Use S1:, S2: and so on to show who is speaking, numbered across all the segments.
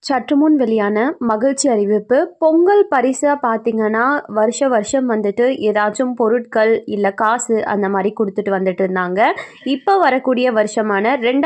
S1: சற்றுமுன் வெளியான மகிழ்ச்சி அறிவிப்பு. பொங்கல் பரிசா பார்த்தீங்கன்னா வருஷம் வந்துட்டு ஏதாச்சும் பொருட்கள் இல்லை காசு அந்த மாதிரி கொடுத்துட்டு வந்துட்டு இருந்தாங்க. இப்போ வரக்கூடிய வருஷமான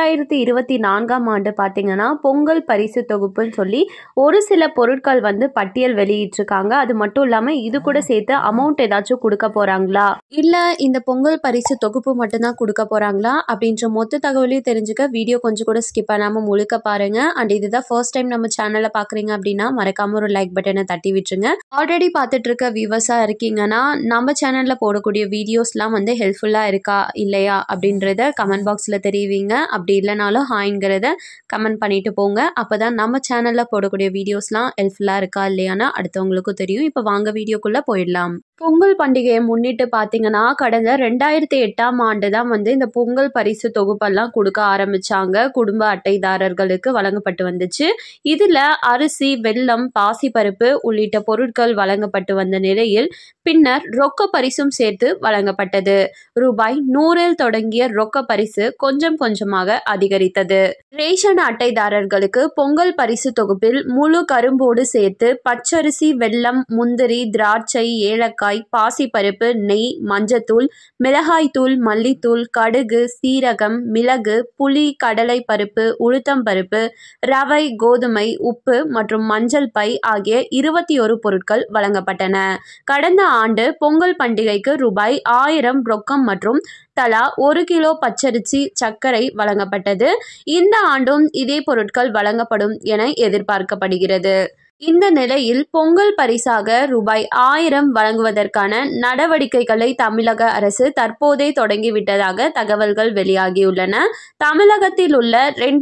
S1: 2024ஆம் ஆண்டு பார்த்தீங்கன்னா பொங்கல் பரிசு தொகுப்புன்னு சொல்லி ஒரு சில பொருட்கள் வந்து பட்டியல் வெளியிட்டிருக்காங்க. அது மட்டும் இல்லாமல் இது கூட சேர்த்து அமௌண்ட் ஏதாச்சும் கொடுக்க போகிறாங்களா இல்லை இந்த பொங்கல் பரிசு தொகுப்பு மட்டும்தான் கொடுக்க போகிறாங்களா அப்படின்ற மொத்த தகவலையும் தெரிஞ்சுக்க வீடியோ கொஞ்சம் கூட ஸ்கிப் பண்ணாமல் முழுக்க பாருங்க. அண்ட் இதுதான் ஃபர்ஸ்ட் டைம் நம்ம சேனலை பார்க்குறீங்க அப்படின்னா மறக்காம ஒரு லைக் பட்டனை தட்டி விட்டுருங்க. ஆல்ரெடி பார்த்துட்டு இருக்க வியூவர்ஸாக இருக்கீங்கன்னா நம்ம சேனலில் போடக்கூடிய வீடியோஸ்லாம் வந்து ஹெல்ப்ஃபுல்லாக இருக்கா இல்லையா அப்படின்றத கமெண்ட் பாக்ஸில் தெரிவிங்க. அப்படி இல்லைனாலும் ஹாய்ங்கிறத கமெண்ட் பண்ணிட்டு போங்க. அப்போ தான் நம்ம சேனலில் போடக்கூடிய வீடியோஸ்லாம் ஹெல்ப்ஃபுல்லாக இருக்கா இல்லையானா அடுத்தவங்களுக்கும் தெரியும். இப்போ வாங்க வீடியோக்குள்ளே போயிடலாம். பொங்கல் பண்டிகையை முன்னிட்டு பார்த்தீங்கன்னா கடந்த 2008ஆம் ஆண்டு தான் வந்து இந்த பொங்கல் பரிசு தொகுப்பெல்லாம் கொடுக்க ஆரம்பிச்சாங்க. குடும்ப அட்டைதாரர்களுக்கு வழங்கப்பட்டு வந்துச்சு. இதில் அரிசி, வெல்லம், பாசிப்பருப்பு உள்ளிட்ட பொருட்கள் வழங்கப்பட்டு வந்த நிலையில் பின்னர் ரொக்க பரிசும் சேர்த்து வழங்கப்பட்டது. ரூபாய் 100 தொடங்கிய ரொக்க பரிசு கொஞ்சம் கொஞ்சமாக அதிகரித்தது. ரேஷன் அட்டைதாரர்களுக்கு பொங்கல் பரிசு தொகுப்பில் முழு கரும்போடு சேர்த்து பச்சரிசி, வெல்லம், முந்திரி, திராட்சை, ஏலக்காய், பாசிப்பருப்பு, நெய், மஞ்சத்தூள், மிளகாய்த்தூள், மல்லித்தூள், கடுகு, சீரகம், மிளகு, புளி, கடலை பருப்பு, உளுத்தம் பருப்பு, ரவை, கோதுமை, உப்பு மற்றும் மஞ்சள் பை ஆகிய 21 பொருட்கள் வழங்கப்பட்டன. கடந்த ஆண்டு பொங்கல் பண்டிகைக்கு ரூபாய் 1000 ரொக்கம் மற்றும் தலா 1 கிலோ பச்சரிசி, சர்க்கரை வழங்கப்பட்டது. இந்த ஆண்டும் இதே பொருட்கள் வழங்கப்படும் என எதிர்பார்க்கப்படுகிறது. இந்த நிலையில் பொங்கல் பரிசாக ரூபாய் 1000 வழங்குவதற்கான நடவடிக்கைகளை தமிழக அரசு தற்போதே தொடங்கிவிட்டதாக தகவல்கள் வெளியாகியுள்ளன. தமிழகத்தில் உள்ள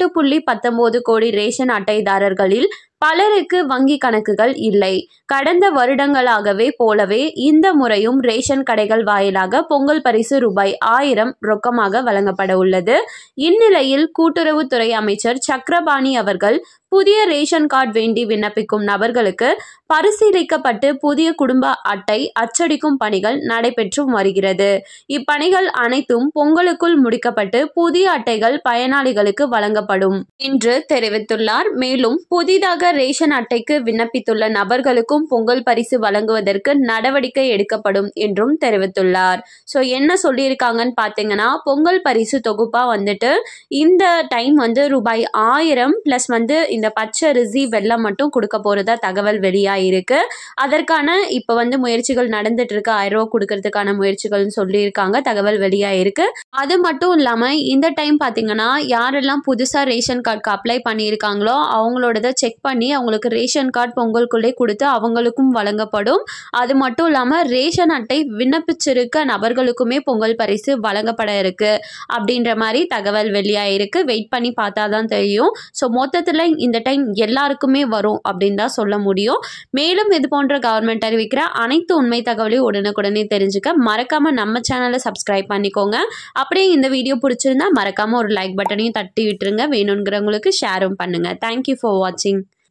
S1: 2.19 கோடி ரேஷன் அட்டைதாரர்களில் பலருக்கு வங்கி கணக்குகள் இல்லை. கடந்த வருடங்களாகவே போலவே இந்த முறையும் ரேஷன் கடைகள் வாயிலாக பொங்கல் பரிசு ரூபாய் 1000 ரொக்கமாக வழங்கப்பட உள்ளது. இந்நிலையில் கூட்டுறவுத்துறை அமைச்சர் சக்கரபாணி அவர்கள் புதிய ரேஷன் கார்டு வேண்டி விண்ணப்பிக்கும் நபர்களுக்கு பரிசீலிக்கப்பட்டு புதிய குடும்ப அட்டை அச்சடிக்கும் பணிகள் நடைபெற்று வருகிறது. இப்பணிகள் அனைத்தும் பொங்கலுக்குள் முடிக்கப்பட்டு புதிய அட்டைகள் பயனாளிகளுக்கு வழங்கப்படும் என்று தெரிவித்துள்ளார். மேலும் புதிதாக ரேஷன் அட்டைக்கு விண்ணப்பித்துள்ள நபர்களுக்கும் பொங்கல் பரிசு வழங்குவதற்கு நடவடிக்கை எடுக்கப்படும் என்றும் தெரிவித்துள்ளார். ஸோ என்ன சொல்லியிருக்காங்கன்னு பார்த்தீங்கன்னா பொங்கல் பரிசு தொகுப்பாக வந்துட்டு இந்த டைம் வந்து ரூபாய் 1000 ப்ளஸ் வந்து இந்த பச்சரிசி, வெல்லம் மட்டும் கொடுக்க போறதா தகவல் வெளியாயிருக்கு. அதற்கான இப்போ வந்து முயற்சிகள் நடந்துட்டு இருக்கு. 1000 ரூபா கொடுக்கறதுக்கான முயற்சிகள்னு சொல்லியிருக்காங்க. தகவல் வெளியாயிருக்கு. அது மட்டும் இல்லாமல் இந்த டைம் பார்த்தீங்கன்னா யாரெல்லாம் புதுசாக ரேஷன் கார்டுக்கு அப்ளை பண்ணியிருக்காங்களோ அவங்களோடத செக் பண்ணி அவங்களுக்கு ரேஷன் கார்டு பொங்கலுக்குள்ளே கொடுத்து அவங்களுக்கும் வழங்கப்படும். அது மட்டும் இல்லாமல் ரேஷன் அட்டை விண்ணப்பிச்சிருக்க நபர்களுக்குமே பொங்கல் பரிசு வழங்கப்பட இருக்கு அப்படின்ற மாதிரி தகவல் வெளியாயிருக்கு. வெயிட் பண்ணி பார்த்தா தான் தெரியும். ஸோ மொத்தத்தில் இந்த டைம் எல்லாருக்குமே வரும் அப்படின்னு தான் சொல்ல முடியும். மேலும் இது போன்ற கவர்மெண்ட் அறிவிக்கிற அனைத்து உண்மை தகவலையும் உடனுக்குடனே தெரிஞ்சுக்க மறக்காம நம்ம சேனலை சப்ஸ்கிரைப் பண்ணிக்கோங்க. அப்படியே இந்த வீடியோ பிடிச்சிருந்தா மறக்காம ஒரு லைக் பட்டனையும் தட்டி விட்டுருங்க. வேணுங்கிறவங்களுக்கு ஷேரும் பண்ணுங்க. தேங்க்யூ ஃபார் வாட்சிங்.